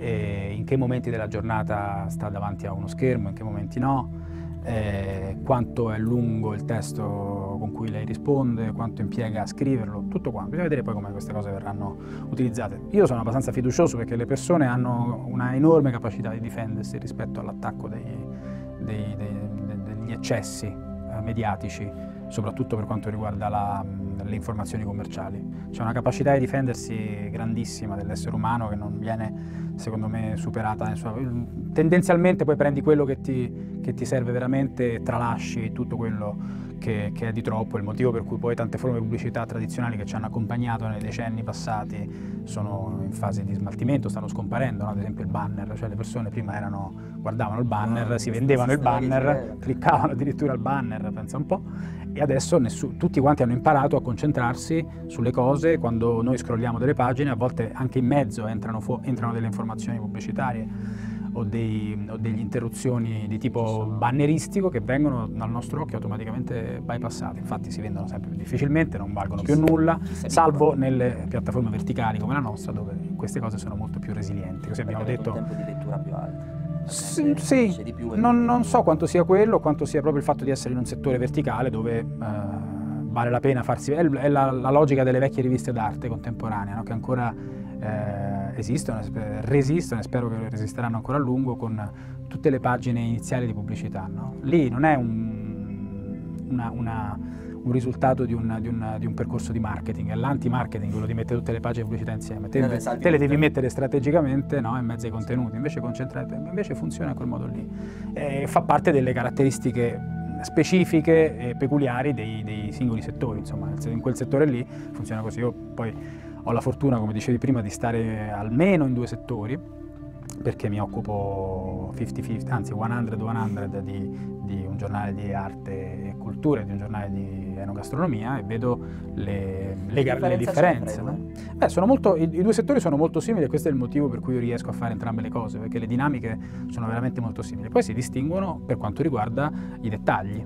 e in che momenti della giornata sta davanti a uno schermo, in che momenti no. Eh, quanto è lungo il testo con cui lei risponde, quanto impiega a scriverlo, tutto qua. Bisogna vedere poi come queste cose verranno utilizzate. Io sono abbastanza fiducioso perché le persone hanno una enorme capacità di difendersi rispetto all'attacco dei, dei, dei, degli eccessi eh, mediatici, soprattutto per quanto riguarda la, le informazioni commerciali. C'è una capacità di difendersi grandissima dell'essere umano che non viene, secondo me, superata. Tendenzialmente poi prendi quello che ti, che ti serve veramente e tralasci tutto quello che, che è di troppo. Il motivo per cui poi tante forme di pubblicità tradizionali che ci hanno accompagnato nei decenni passati sono in fase di smaltimento, stanno scomparendo, no? Ad esempio il banner, cioè le persone prima erano, guardavano il banner, oh, si vendevano il banner, cliccavano addirittura il banner, pensa un po', e adesso nessuno, tutti quanti hanno imparato a concentrarsi sulle cose. Quando noi scrolliamo delle pagine, a volte anche in mezzo entrano, entrano delle informazioni pubblicitarie o, dei, o delle interruzioni di tipo banneristico che vengono dal nostro occhio automaticamente bypassate. Infatti si vendono sempre più difficilmente, non valgono più nulla, salvo nelle piattaforme verticali come la nostra, dove queste cose sono molto più resilienti. Così abbiamo detto... un tempo di lettura più alto. Sì, sì. Non, non so quanto sia quello, quanto sia proprio il fatto di essere in un settore verticale dove uh, vale la pena farsi... È, è la, la logica delle vecchie riviste d'arte contemporanea, no? Che ancora eh, esistono, resistono e spero che resisteranno ancora a lungo con tutte le pagine iniziali di pubblicità, no? Lì non è un, una, una, un risultato di un, di, un, di un percorso di marketing, è l'anti-marketing quello di mettere tutte le pagine di pubblicità insieme. Te, te, te le devi mettere strategicamente, no? In mezzo ai contenuti, invece concentrate, invece funziona in quel modo lì. E fa parte delle caratteristiche specifiche e peculiari dei, dei singoli settori, insomma, in quel settore lì funziona così. Io poi ho la fortuna, come dicevi prima, di stare almeno in due settori, perché mi occupo cinquanta cinquanta, anzi cento cento di, di un giornale di arte e cultura e di un giornale di enogastronomia, e vedo le, le, le differenze. No? Beh, sono molto, i, i due settori sono molto simili, e questo è il motivo per cui io riesco a fare entrambe le cose, perché le dinamiche sono veramente molto simili. Poi si distinguono per quanto riguarda i dettagli.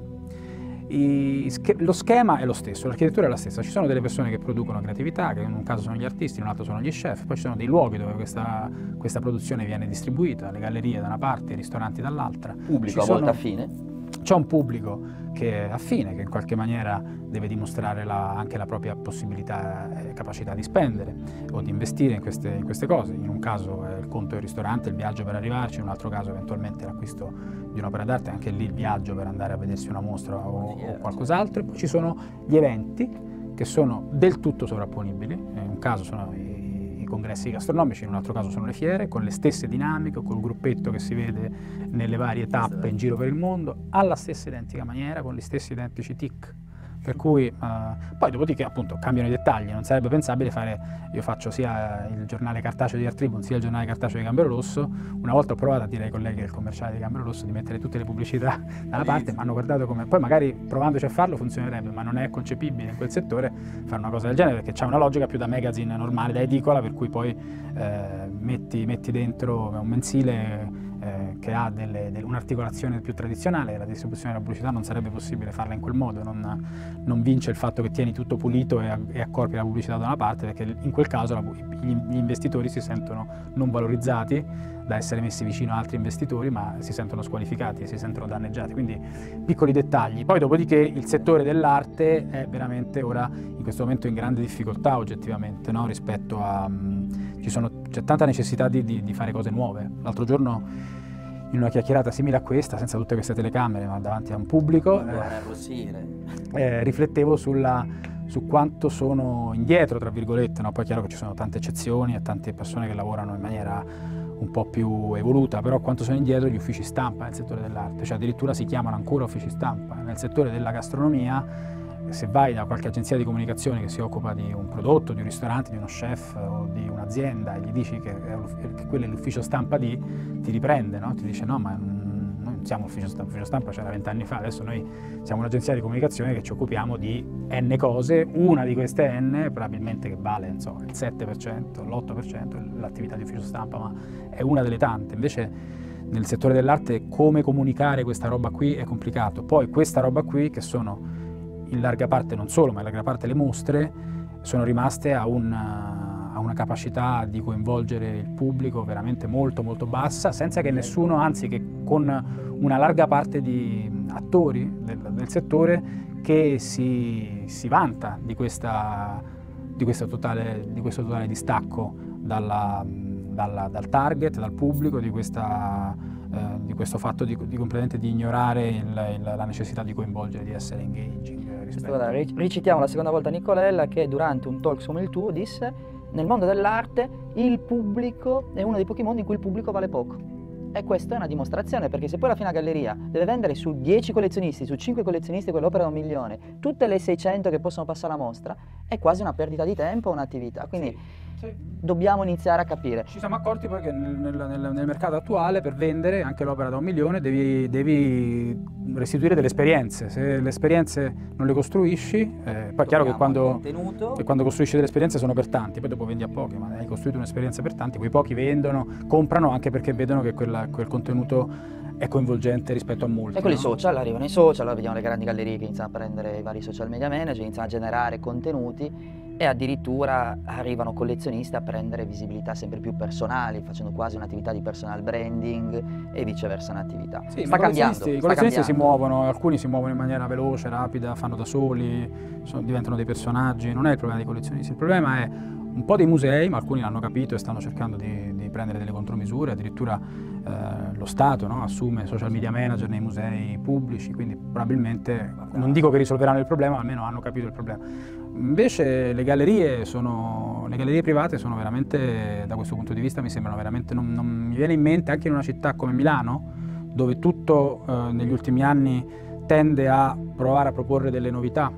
I, lo schema è lo stesso, l'architettura è la stessa, ci sono delle persone che producono creatività, che in un caso sono gli artisti, in un altro sono gli chef, poi ci sono dei luoghi dove questa, questa produzione viene distribuita, le gallerie da una parte, i ristoranti dall'altra. Pubblico a volte affine? C'è un pubblico che è affine, che in qualche maniera deve dimostrare la, anche la propria possibilità e capacità di spendere o di investire in queste, in queste cose. In un caso è il conto del ristorante, il viaggio per arrivarci, in un altro caso eventualmente l'acquisto di un'opera d'arte, anche lì il viaggio per andare a vedersi una mostra o, o qualcos'altro. Poi ci sono gli eventi che sono del tutto sovrapponibili, in un caso sono i congressi gastronomici, in un altro caso sono le fiere, con le stesse dinamiche, col gruppetto che si vede nelle varie tappe in giro per il mondo, alla stessa identica maniera, con gli stessi identici tic. Per cui, uh, poi dopodiché appunto cambiano i dettagli, non sarebbe pensabile fare, io faccio sia il giornale cartaceo di Art Tribune sia il giornale cartaceo di Gambero Rosso. Una volta ho provato a dire ai colleghi del commerciale di Gambero Rosso di mettere tutte le pubblicità dalla parte, ma hanno guardato come, poi magari provandoci a farlo funzionerebbe, ma non è concepibile in quel settore fare una cosa del genere, perché c'è una logica più da magazine normale, da edicola, per cui poi eh, metti, metti dentro un mensile Eh, che ha un'articolazione più tradizionale. La distribuzione della pubblicità non sarebbe possibile farla in quel modo, non, non vince il fatto che tieni tutto pulito e, e accorpi la pubblicità da una parte, perché in quel caso la, gli, gli investitori si sentono non valorizzati da essere messi vicino a altri investitori, ma si sentono squalificati, si sentono danneggiati, quindi piccoli dettagli. Poi dopodiché il settore dell'arte è veramente ora in questo momento in grande difficoltà oggettivamente, no? Rispetto a... ci sono, c'è tanta necessità di, di, di fare cose nuove. L'altro giorno in una chiacchierata simile a questa, senza tutte queste telecamere, ma davanti a un pubblico, eh, eh, riflettevo sulla, su quanto sono indietro, tra virgolette, no? Poi è chiaro che ci sono tante eccezioni e tante persone che lavorano in maniera un po' più evoluta, però quanto sono indietro gli uffici stampa nel settore dell'arte, cioè addirittura si chiamano ancora uffici stampa. Nel settore della gastronomia, se vai da qualche agenzia di comunicazione che si occupa di un prodotto, di un ristorante, di uno chef o di un'azienda, e gli dici che, che quello è l'ufficio stampa di, ti riprende, no? Ti dice no, ma noi non siamo ufficio stampa, l'ufficio stampa c'era vent'anni fa, adesso noi siamo un'agenzia di comunicazione che ci occupiamo di N cose, una di queste N probabilmente che vale insomma, il sette per cento, l'otto per cento l'attività di ufficio stampa, ma è una delle tante. Invece nel settore dell'arte come comunicare questa roba qui è complicato. Poi questa roba qui, che sono in larga parte, non solo, ma in larga parte le mostre, sono rimaste a una, a una capacità di coinvolgere il pubblico veramente molto molto bassa, senza che nessuno, anzi che con una larga parte di attori del, del settore che si, si vanta di, questa, di, questa totale, di questo totale distacco dalla, dalla, dal target, dal pubblico, di questa... Eh, di questo fatto di, di completamente di ignorare il, il, la necessità di coinvolgere, di essere engaging. Guarda, ricitiamo la seconda volta Nicolella che durante un talk come il tuo disse: nel mondo dell'arte il pubblico è uno dei pochi mondi in cui il pubblico vale poco. E questa è una dimostrazione, perché se poi alla fine la galleria deve vendere su dieci collezionisti, su cinque collezionisti quell'opera da un milione, tutte le seicento che possono passare alla mostra, è quasi una perdita di tempo, un'attività. Quindi sì, sì. Dobbiamo iniziare a capire. Ci siamo accorti poi che nel, nel, nel mercato attuale per vendere anche l'opera da un milione devi, devi restituire delle esperienze. Se le esperienze non le costruisci, eh, poi è chiaro che quando, che quando costruisci delle esperienze sono per tanti, poi dopo vendi a pochi, ma hai costruito un'esperienza per tanti, quei pochi vendono, comprano anche perché vedono che quella, quel contenuto è coinvolgente rispetto a molti. E con no? i social, arrivano i social, allora vediamo le grandi gallerie che iniziano a prendere i vari social media manager, iniziano a generare contenuti e addirittura arrivano collezionisti a prendere visibilità sempre più personali, facendo quasi un'attività di personal branding e viceversa un'attività. Sì, sta cambiando. I collezionisti si muovono, alcuni si muovono in maniera veloce, rapida, fanno da soli, sono, diventano dei personaggi, non è il problema dei collezionisti, il problema è un po' dei musei, ma alcuni l'hanno capito e stanno cercando di, di prendere delle contromisure, addirittura eh, lo Stato no, assume social media manager nei musei pubblici, quindi probabilmente, non dico che risolveranno il problema, ma almeno hanno capito il problema. Invece le gallerie, sono, le gallerie private sono veramente, da questo punto di vista mi sembrano veramente, non, non mi viene in mente anche in una città come Milano, dove tutto eh, negli ultimi anni tende a provare a proporre delle novità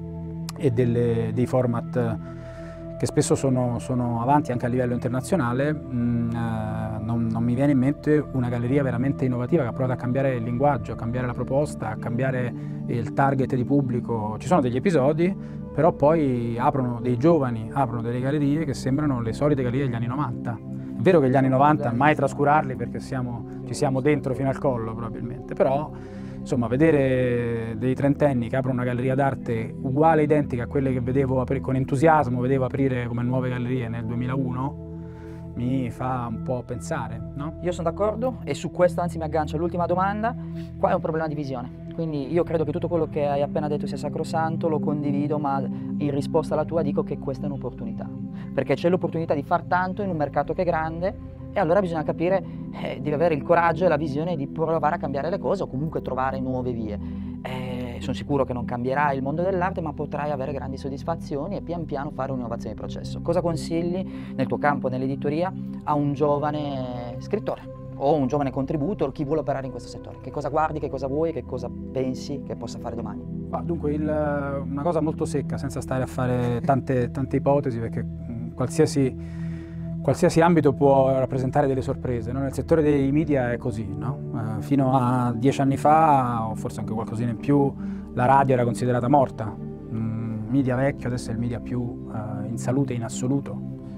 e delle, dei format che spesso sono, sono avanti anche a livello internazionale. Mh, eh, non, non mi viene in mente una galleria veramente innovativa che ha provato a cambiare il linguaggio, a cambiare la proposta, a cambiare il target di pubblico. Ci sono degli episodi, però poi aprono dei giovani, aprono delle gallerie che sembrano le solite gallerie degli anni novanta. È vero che gli anni novanta mai trascurarli perché siamo, ci siamo dentro fino al collo probabilmente, però insomma vedere dei trentenni che aprono una galleria d'arte uguale, identica a quelle che vedevo con entusiasmo, vedevo aprire come nuove gallerie nel duemilauno, mi fa un po' pensare, no? Io sono d'accordo e su questo anzi mi aggancio all'ultima domanda. Qua è un problema di visione, quindi io credo che tutto quello che hai appena detto sia sacrosanto, lo condivido, ma in risposta alla tua dico che questa è un'opportunità, perché c'è l'opportunità di far tanto in un mercato che è grande e allora bisogna capire, eh, devi avere il coraggio e la visione di provare a cambiare le cose o comunque trovare nuove vie. Eh, sono sicuro che non cambierai il mondo dell'arte, ma potrai avere grandi soddisfazioni e pian piano fare un'innovazione di processo. Cosa consigli nel tuo campo, nell'editoria, a un giovane scrittore o un giovane contributor, chi vuole operare in questo settore? Che cosa guardi, che cosa vuoi, che cosa pensi che possa fare domani? Ah, dunque, il, una cosa molto secca, senza stare a fare tante, tante ipotesi, perché mh, qualsiasi... Qualsiasi ambito può rappresentare delle sorprese, no? Nel settore dei media è così, no? Eh, fino a dieci anni fa, o forse anche qualcosina in più, la radio era considerata morta. Mm, media vecchio, adesso è il media più eh, in salute in assoluto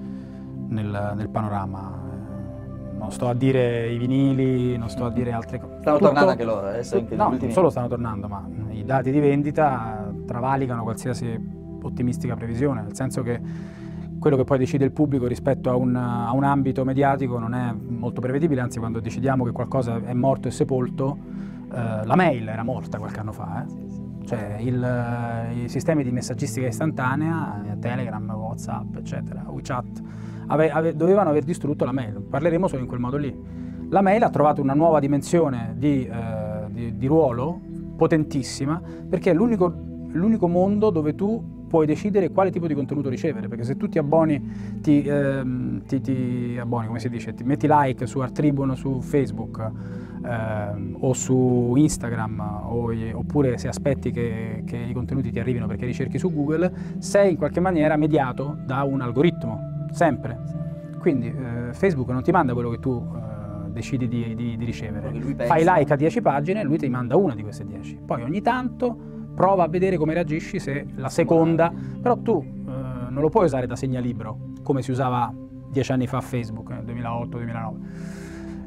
nel, nel panorama. Eh, non sto a dire i vinili, non sto a dire altre cose. Stanno Tutto, tornando anche loro, adesso anche no, non solo stanno tornando, ma i dati di vendita travalicano qualsiasi ottimistica previsione, nel senso che quello che poi decide il pubblico rispetto a un, a un ambito mediatico non è molto prevedibile, anzi quando decidiamo che qualcosa è morto e sepolto, eh, la mail era morta qualche anno fa, eh? Cioè il, i sistemi di messaggistica istantanea, Telegram, WhatsApp, eccetera, WeChat, ave, ave, dovevano aver distrutto la mail, parleremo solo in quel modo lì. La mail ha trovato una nuova dimensione di, eh, di, di ruolo potentissima, perché è l'unico l'unico mondo dove tu puoi decidere quale tipo di contenuto ricevere, perché se tu ti abboni, ti, ehm, ti, ti abboni, come si dice, ti metti like su Art Tribune su Facebook ehm, o su Instagram o, oppure se aspetti che, che i contenuti ti arrivino perché ricerchi su Google, sei in qualche maniera mediato da un algoritmo, sempre. Quindi eh, Facebook non ti manda quello che tu eh, decidi di, di, di ricevere, fai like a dieci pagine e lui ti manda una di queste dieci, poi ogni tanto prova a vedere come reagisci se la seconda, però tu eh, non lo puoi usare da segnalibro come si usava dieci anni fa Facebook nel duemilaotto duemilanove.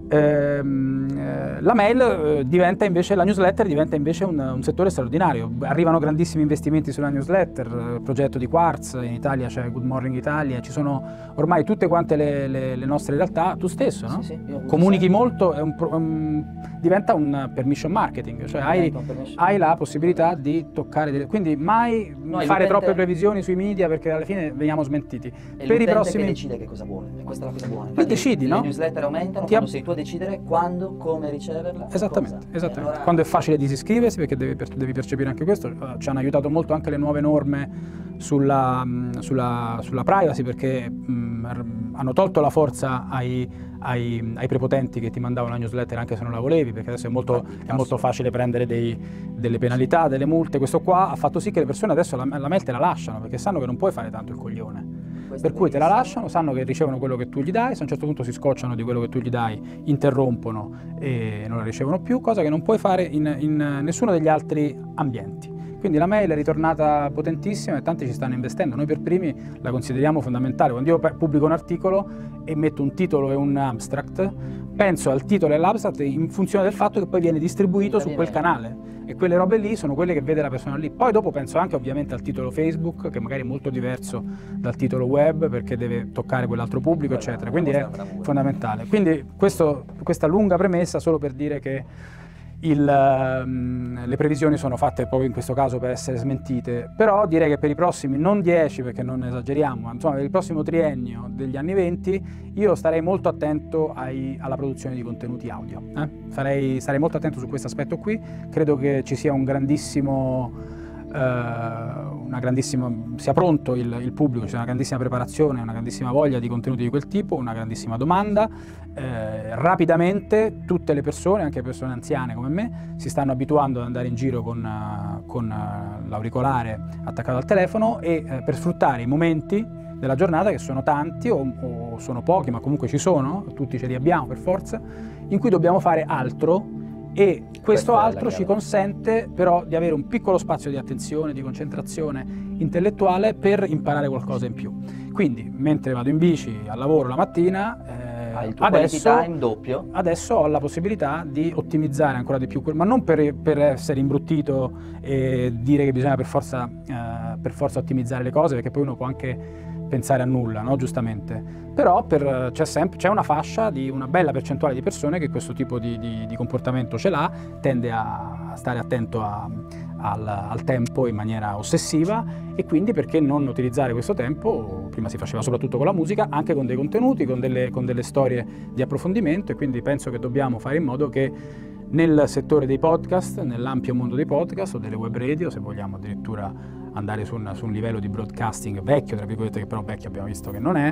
Ehm, eh, la mail eh, diventa invece, la newsletter diventa invece un, un settore straordinario, arrivano grandissimi investimenti sulla newsletter, eh, progetto di Quartz, in Italia c'è Good Morning Italia, ci sono ormai tutte quante le, le, le nostre realtà, tu stesso, no? Sì, sì, comunichi molto, è un, un, diventa un permission marketing, cioè hai, hai la possibilità di toccare, delle, quindi mai no, fare troppe previsioni sui media perché alla fine veniamo smentiti. È per i prossimi che decide che cosa vuole, e questa è la cosa buona. Tu decidi, le no? Le newsletter aumentano Ti quando sei tu a decidere quando, come riceverla. Esattamente, esattamente. Allora... Quando è facile disiscriversi, perché devi, devi percepire anche questo, uh, ci hanno aiutato molto anche le nuove norme sulla, mh, sulla, sulla privacy, perché mh, hanno tolto la forza ai, ai, ai prepotenti che ti mandavano la newsletter anche se non la volevi, perché adesso è molto, è molto facile prendere dei, delle penalità, delle multe. Questo qua ha fatto sì che le persone adesso la, la mail te la lasciano, perché sanno che non puoi fare tanto il coglione. Per cui te la lasciano, sanno che ricevono quello che tu gli dai, se a un certo punto si scocciano di quello che tu gli dai, interrompono e non la ricevono più, cosa che non puoi fare in, in nessuno degli altri ambienti. Quindi la mail è ritornata potentissima e tanti ci stanno investendo, noi per primi la consideriamo fondamentale. Quando io pubblico un articolo e metto un titolo e un abstract, penso al titolo e all'abstract in funzione del fatto che poi viene distribuito su quel canale. E quelle robe lì sono quelle che vede la persona lì. Poi dopo penso anche ovviamente al titolo Facebook, che magari è molto diverso dal titolo web perché deve toccare quell'altro pubblico, eccetera. Quindi è fondamentale. Quindi questo, questa lunga premessa solo per dire che il, um, le previsioni sono fatte proprio in questo caso per essere smentite, però direi che per i prossimi, non dieci perché non esageriamo, ma insomma per il prossimo triennio degli anni venti io starei molto attento ai, alla produzione di contenuti audio. Eh? Farei, starei molto attento su questo aspetto qui, credo che ci sia un grandissimo... Uh, una grandissima, sia pronto il, il pubblico, c'è una grandissima preparazione, una grandissima voglia di contenuti di quel tipo, una grandissima domanda. Eh, rapidamente tutte le persone, anche persone anziane come me, si stanno abituando ad andare in giro con, uh, con uh, l'auricolare attaccato al telefono e uh, per sfruttare i momenti della giornata, che sono tanti o, o sono pochi, ma comunque ci sono, tutti ce li abbiamo per forza, in cui dobbiamo fare altro, e questo altro ci consente però di avere un piccolo spazio di attenzione, di concentrazione intellettuale per imparare qualcosa in più. Quindi mentre vado in bici al lavoro la mattina, eh, hai il tuo adesso, quality time doppio. Adesso ho la possibilità di ottimizzare ancora di più, ma non per, per essere imbruttito e dire che bisogna per forza, eh, per forza ottimizzare le cose, perché poi uno può anche pensare a nulla, no? Giustamente, però per, c'è, sempre, c'è una fascia di una bella percentuale di persone che questo tipo di, di, di comportamento ce l'ha, tende a stare attento a, al, al tempo in maniera ossessiva, e quindi perché non utilizzare questo tempo, prima si faceva soprattutto con la musica, anche con dei contenuti, con delle, con delle storie di approfondimento, e quindi penso che dobbiamo fare in modo che nel settore dei podcast, nell'ampio mondo dei podcast o delle web radio, se vogliamo addirittura andare su un, su un livello di broadcasting vecchio, tra virgolette, che però vecchio abbiamo visto che non è,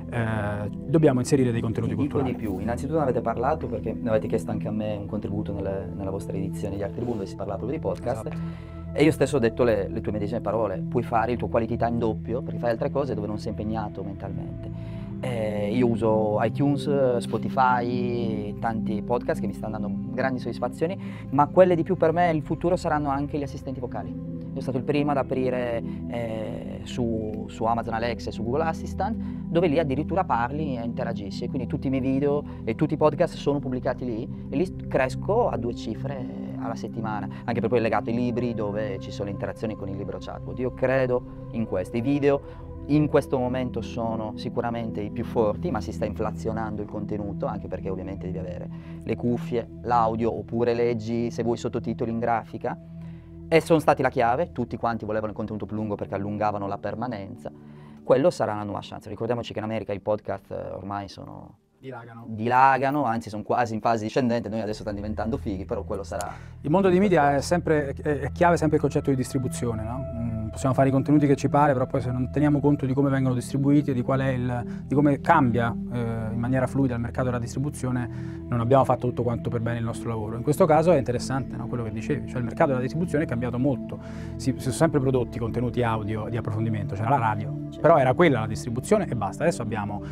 eh, dobbiamo inserire dei contenuti Ti dico culturali. di più, innanzitutto ne avete parlato perché ne avete chiesto anche a me un contributo nelle, nella vostra edizione di Art Tribune, dove si parla proprio di podcast, esatto. E io stesso ho detto le, le tue medesime parole: puoi fare il tuo quality time doppio perché fai altre cose dove non sei impegnato mentalmente. Eh, io uso iTunes, Spotify, tanti podcast che mi stanno dando grandi soddisfazioni, ma quelle di più per me il futuro saranno anche gli assistenti vocali. Io sono stato il primo ad aprire eh, su, su Amazon Alexa e su Google Assistant, dove lì addirittura parli e interagisci, e quindi tutti i miei video e tutti i podcast sono pubblicati lì, e lì cresco a due cifre alla settimana, anche per poi legato ai libri dove ci sono le interazioni con il libro chatbot. Io credo in questo. I video in questo momento sono sicuramente i più forti, ma si sta inflazionando il contenuto, anche perché ovviamente devi avere le cuffie, l'audio, oppure leggi se vuoi sottotitoli in grafica, e sono stati la chiave. Tutti quanti volevano il contenuto più lungo perché allungavano la permanenza. Quello sarà la nuova chance. Ricordiamoci che in America i podcast ormai sono Dilagano. dilagano, anzi sono quasi in fase discendente. Noi adesso stiamo diventando fighi, però quello sarà... Il mondo dei media è sempre, è chiave sempre il concetto di distribuzione, no? Mm, possiamo fare i contenuti che ci pare, però poi se non teniamo conto di come vengono distribuiti e di qual è il, di come cambia eh, in maniera fluida il mercato della distribuzione, non abbiamo fatto tutto quanto per bene il nostro lavoro. In questo caso è interessante, no? Quello che dicevi, cioè il mercato della distribuzione è cambiato molto. Si, si sono sempre prodotti contenuti audio di approfondimento, c'era la radio, però era quella la distribuzione e basta. Adesso abbiamo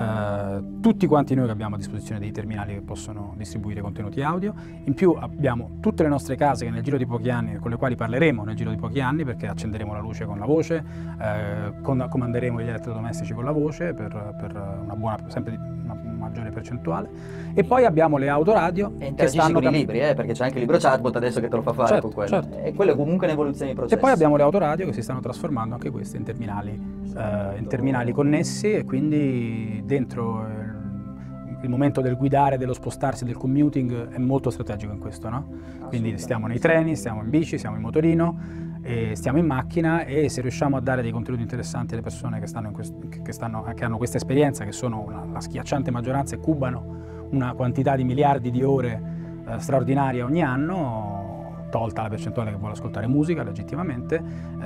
eh, tutti quanti noi che abbiamo a disposizione dei terminali che possono distribuire contenuti audio, in più abbiamo tutte le nostre case che nel giro di pochi anni, con le quali parleremo nel giro di pochi anni, perché accenderemo la luce con la voce, eh, con, comanderemo gli elettrodomestici con la voce per, per una buona, sempre di, una maggiore percentuale, e poi abbiamo le autoradio e che stanno con i libri, eh, perché c'è anche il libro chatbot adesso che te lo fa fare, certo, con quello. Certo. E quello è comunque un'evoluzione di processo. E poi abbiamo le autoradio che si stanno trasformando anche queste in terminali, eh, in terminali connessi, e quindi dentro il, il momento del guidare, dello spostarsi, del commuting è molto strategico in questo, no? Quindi stiamo nei treni, stiamo in bici, stiamo in motorino, e stiamo in macchina, e se riusciamo a dare dei contenuti interessanti alle persone che, stanno in quest- che, stanno, che hanno questa esperienza, che sono una, la schiacciante maggioranza e cubano una quantità di miliardi di ore eh, straordinaria ogni anno, tolta la percentuale che vuole ascoltare musica legittimamente,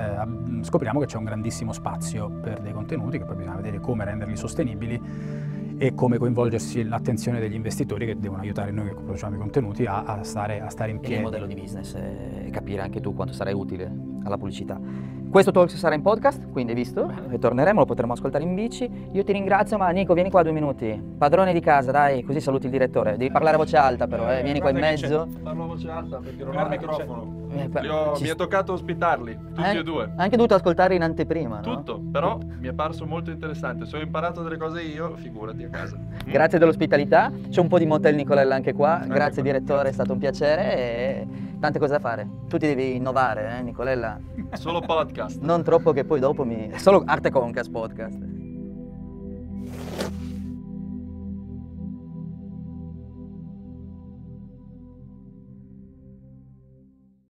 eh, scopriamo che c'è un grandissimo spazio per dei contenuti, che poi bisogna vedere come renderli sostenibili e come coinvolgersi l'attenzione degli investitori che devono aiutare noi che produciamo i contenuti a, a, stare, a stare in piedi. Il modello di business e capire anche tu quanto sarai utile alla pubblicità. Questo talk sarà in podcast, quindi hai visto, ritorneremo, lo potremo ascoltare in bici. Io ti ringrazio, ma Nico, vieni qua due minuti. Padrone di casa, dai, così saluti il direttore. Devi parlare a voce alta però, eh, vieni qua in mezzo. Parlo a voce alta perché non ho il microfono. Eh, per... ho, ci... Mi è toccato ospitarli, tutti eh, e due. Anche dovuto ascoltare in anteprima, no? Tutto, però mi è parso molto interessante. Se ho imparato delle cose io, figurati a casa. Grazie dell'ospitalità, c'è un po' di Motel Nicolella anche qua. Anche Grazie qua. direttore, è stato un piacere e tante cose da fare. Tu ti devi innovare, eh, Nicolella. Solo podcast. Non troppo che poi dopo mi... Solo Arte Concast podcast.